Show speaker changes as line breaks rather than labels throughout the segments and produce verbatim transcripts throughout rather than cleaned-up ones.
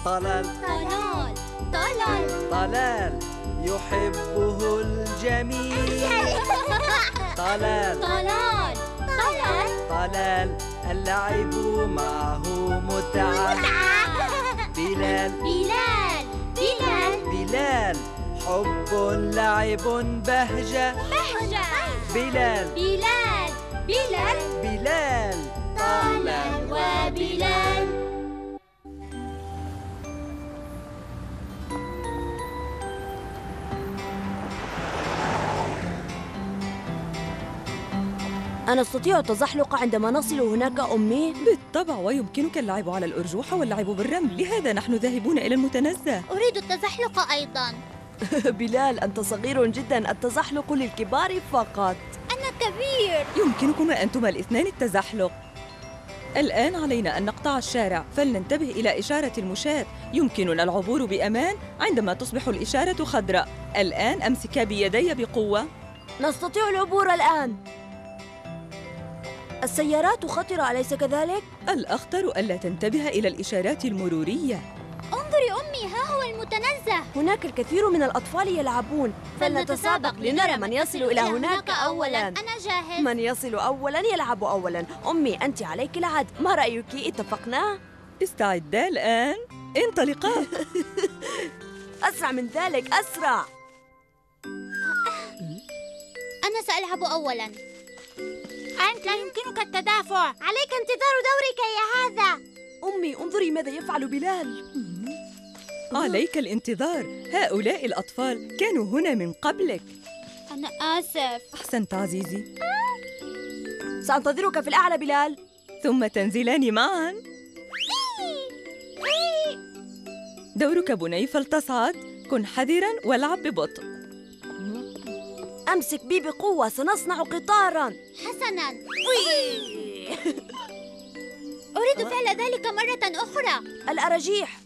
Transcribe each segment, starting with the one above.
طلال
طلال طلال
طلال يحبه الجميع. طلال
طلال طلال
طلال اللعب معه متعة. بلال
بلال بلال
بلال حب لعب بهجة.
بهجة
بلال
بلال بلال
بلال
طلال وبلال.
أنا أستطيع التزحلق عندما نصل هناك أمي؟
بالطبع، ويمكنك اللعب على الأرجوحة واللعب بالرمل، لهذا نحن ذاهبون إلى المتنزه.
أريد التزحلق أيضاً.
بلال أنت صغير جدا، التزحلق للكبار فقط.
أنا كبير.
يمكنكما أنتما الاثنان التزحلق. الآن علينا أن نقطع الشارع، فلننتبه إلى إشارة المشاة. يمكننا العبور بأمان عندما تصبح الإشارة خضراء. الآن أمسكا بيدي بقوة.
نستطيع العبور الآن. السيارات خطرة أليس كذلك؟
الأخطر ألا تنتبه إلى الإشارات المرورية.
انظري أمي، ها هو المتنزه.
هناك الكثير من الأطفال يلعبون، فلنتسابق لنرى من يصل إلى هناك أولاً.
أنا جاهز.
من يصل أولاً يلعب أولاً. أمي أنت عليك العد، ما رأيك؟ اتفقنا؟
استعدا الآن، انطلقا.
أسرع من ذلك، أسرع.
أنا سألعب أولاً.
أنت لا يمكنك التدافع.
عليك انتظار دورك يا هذا.
أمي انظري ماذا يفعل بلال.
عليك الانتظار، هؤلاء الأطفال كانوا هنا من قبلك.
أنا آسف.
أحسنت عزيزي.
سأنتظرك في الأعلى بلال.
ثم تنزلان معاً. دورك بني، فلتصعد. كن حذراً والعب ببطء.
أمسك بي بقوة، سنصنع قطاراً.
حسناً. أريد فعل ذلك مرة أخرى.
الأراجيح.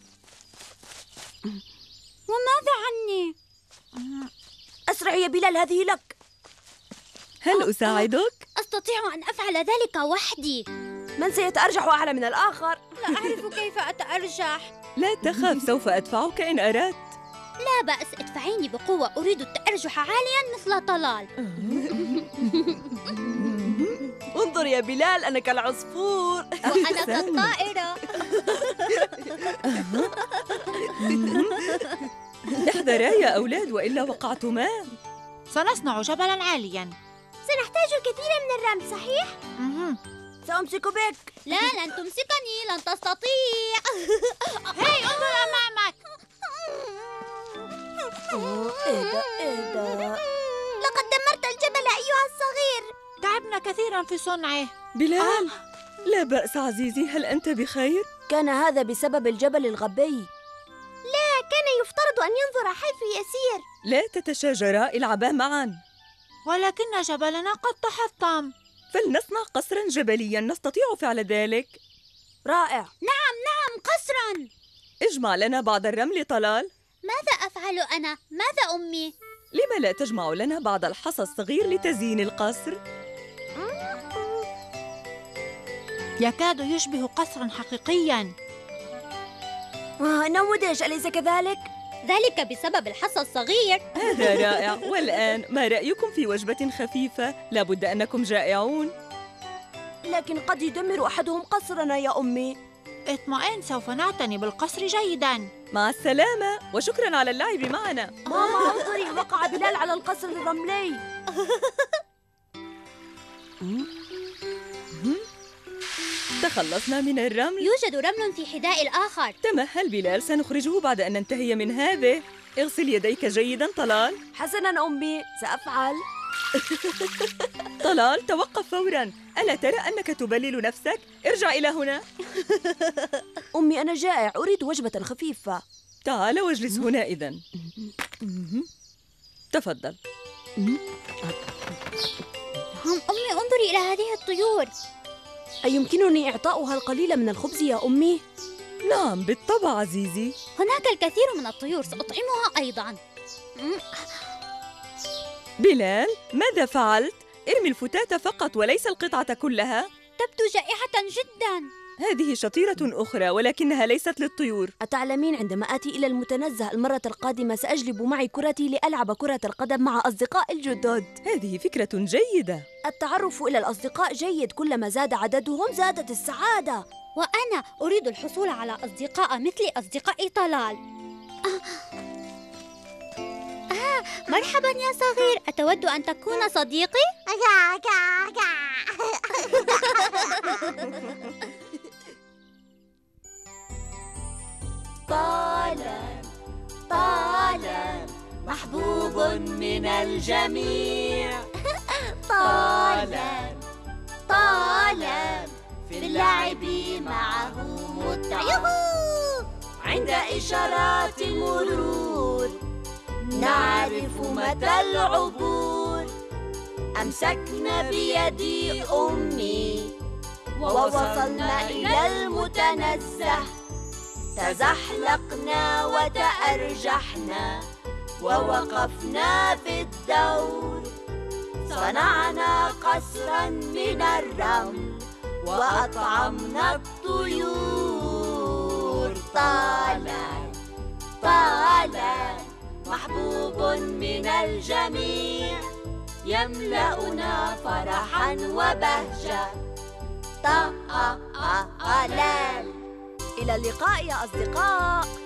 وماذا عني؟
أسرع يا بلال، هذه لك.
هل أساعدك؟
أستطيع أن أفعل ذلك وحدي.
من سيتأرجح أعلى من الآخر؟
لا أعرف كيف أتأرجح.
لا تخف، سوف أدفعك إن أردت.
لا بأس، ادفعيني بقوة. أريد التأرجح عالياً مثل طلال.
انظر يا بلال، أنا كالعصفور.
وأنا كالطائرة.
احذرا يا أولاد وإلا وقعتما.
سنصنع جبلاً عالياً.
سنحتاج الكثير من الرمل، صحيح؟
مهم.
سأمسك بك.
لا، لن تمسكني، لن تستطيع.
هاي انظر أمامك.
إهدأ إهدأ.
لقد دمرت الجبل أيها الصغير.
تعبنا كثيراً في صنعه.
بلال، لا بأس عزيزي، هل أنت بخير؟
كان هذا بسبب الجبل الغبي.
لا، كان يفترض أن ينظر حيث يسير.
لا تتشاجرا، العبا معاً.
ولكن جبلنا قد تحطم.
فلنصنع قصراً جبلياً، نستطيع فعل ذلك.
رائع.
نعم نعم، قصراً.
اجمع لنا بعض الرمل طلال.
ماذا أفعل أنا؟ ماذا أمي؟
لما لا تجمع لنا بعض الحصى الصغير لتزيين القصر؟
يكاد يشبه قصراً حقيقياً.
آه، نموذج أليس كذلك؟
ذلك بسبب الحصى الصغير.
هذا رائع. والآن ما رأيكم في وجبة خفيفة؟ لابد أنكم جائعون.
لكن قد يدمر أحدهم قصرنا يا أمي.
اطمئن، سوف نعتني بالقصر جيداً.
مع السلامة، وشكراً على اللعب معنا.
ماما انظري، وقع بلال على القصر الرملي.
تخلصنا من الرمل.
يوجد رمل في حذاء الآخر.
تمهل بلال، سنخرجه بعد أن ننتهي من هذه. اغسل يديك جيداً طلال.
حسناً أمي، سأفعل.
طلال، توقف فوراً. ألا ترى أنك تبلل نفسك؟ ارجع إلى هنا.
أمي أنا جائع، أريد وجبة خفيفة.
تعال واجلس هنا إذن. تفضل.
هم أمي، انظري إلى هذه الطيور.
أيمكنني إعطاؤها القليل من الخبز يا أمي؟
نعم بالطبع عزيزي.
هناك الكثير من الطيور، سأطعمها أيضاً.
بلال، ماذا فعلت؟ ارمي الفتاة فقط وليس القطعة كلها.
تبدو جائعة جداً.
هذه شطيرة أخرى ولكنها ليست للطيور.
أتعلمين عندما آتي إلى المتنزه المرة القادمة سأجلب معي كرتي لألعب كرة القدم مع أصدقاء الجدد.
هذه فكرة جيدة.
التعرف إلى الأصدقاء جيد، كلما زاد عددهم زادت السعادة.
وأنا أريد الحصول على أصدقاء مثل أصدقاء طلال. آه. آه. مرحبا يا صغير، أتود أن تكون صديقي؟
طالان طالان محبوب من الجميع. طالان طالان في اللعب معه متعة. عند إشارات المرور نعرف متى العبور. أمسكنا بيد أمي ووصلنا إلى المتنزه. تزحلقنا وتأرجحنا ووقفنا في الدور. صنعنا قصرا من الرمل وأطعمنا الطيور. طالان طالان محبوب من الجميع، يملأنا فرحا وبهجة. طالان. إلى اللقاء يا أصدقاء.